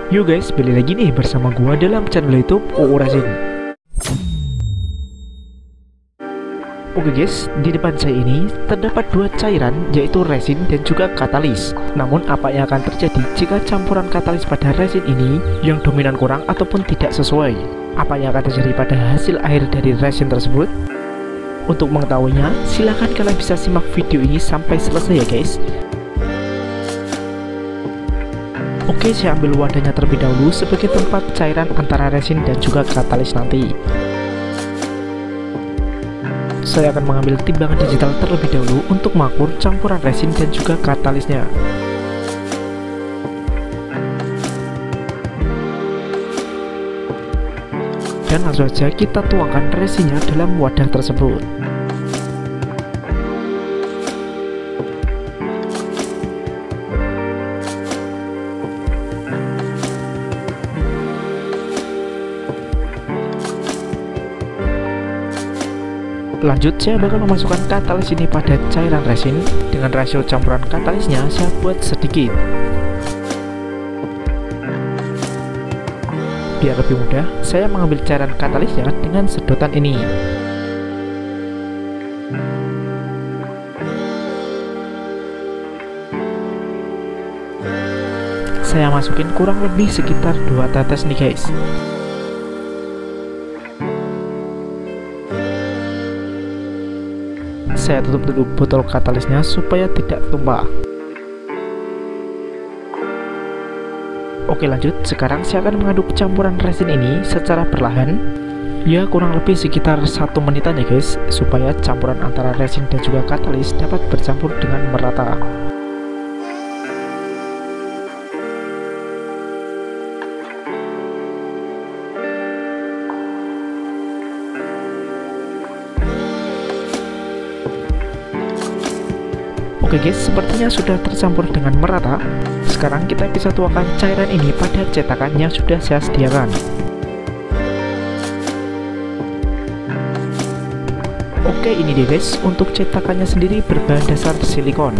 Yo guys, balik lagi nih bersama gua dalam channel YouTube UU Racing. Oke guys, di depan saya ini terdapat dua cairan, yaitu resin dan juga katalis. Namun apa yang akan terjadi jika campuran katalis pada resin ini yang dominan kurang ataupun tidak sesuai? Apa yang akan terjadi pada hasil akhir dari resin tersebut? Untuk mengetahuinya, silahkan kalian bisa simak video ini sampai selesai ya guys. Oke, saya ambil wadahnya terlebih dahulu sebagai tempat cairan antara resin dan juga katalis nanti. Saya akan mengambil timbangan digital terlebih dahulu untuk mengukur campuran resin dan juga katalisnya. Dan langsung saja kita tuangkan resinnya dalam wadah tersebut. Lanjut, saya bakal memasukkan katalis ini pada cairan resin. Dengan rasio campuran katalisnya saya buat sedikit. Biar lebih mudah, saya mengambil cairan katalisnya dengan sedotan ini. Saya masukin kurang lebih sekitar 2 tetes nih guys. Saya tutup dulu botol katalisnya supaya tidak tumpah. Oke lanjut, sekarang saya akan mengaduk campuran resin ini secara perlahan. Ya kurang lebih sekitar 1 menitan ya guys, supaya campuran antara resin dan juga katalis dapat bercampur dengan merata. Oke guys, sepertinya sudah tercampur dengan merata. Sekarang kita bisa tuangkan cairan ini pada cetakan yang sudah saya sediakan. Oke, ini dia guys, untuk cetakannya sendiri berbahan dasar silikon.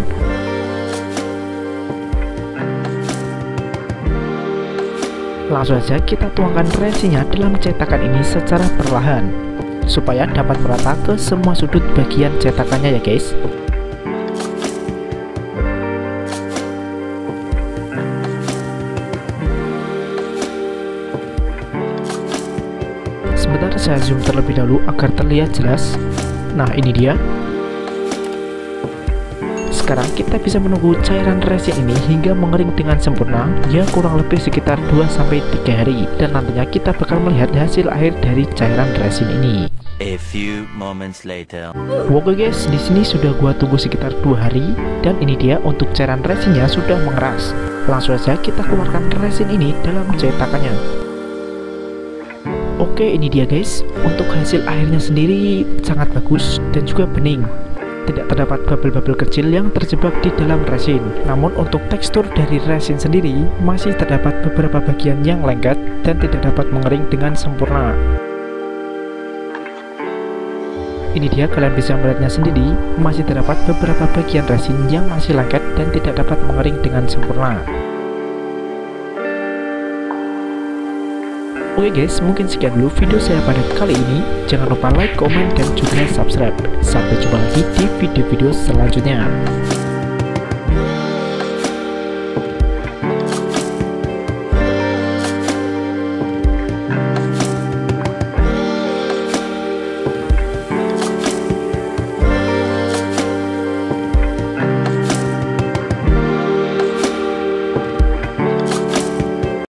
Langsung saja kita tuangkan resinnya dalam cetakan ini secara perlahan, supaya dapat merata ke semua sudut bagian cetakannya ya guys. Sebentar, saya zoom terlebih dahulu agar terlihat jelas. Nah ini dia. Sekarang kita bisa menunggu cairan resin ini hingga mengering dengan sempurna, ya kurang lebih sekitar 2-3 hari. Dan nantinya kita bakal melihat hasil akhir dari cairan resin ini. A few moments later. Oke guys, di sini sudah gua tunggu sekitar 2 hari dan ini dia untuk cairan resinnya sudah mengeras. Langsung saja kita keluarkan resin ini dalam cetakannya. Oke, ini dia guys, untuk hasil akhirnya sendiri sangat bagus dan juga bening. Tidak terdapat bubble-bubble kecil yang terjebak di dalam resin. Namun untuk tekstur dari resin sendiri masih terdapat beberapa bagian yang lengket dan tidak dapat mengering dengan sempurna. Ini dia, kalian bisa melihatnya sendiri, masih terdapat beberapa bagian resin yang masih lengket dan tidak dapat mengering dengan sempurna. Oke guys, mungkin sekian dulu video saya pada kali ini. Jangan lupa like, komen, dan juga subscribe. Sampai jumpa lagi di video-video selanjutnya.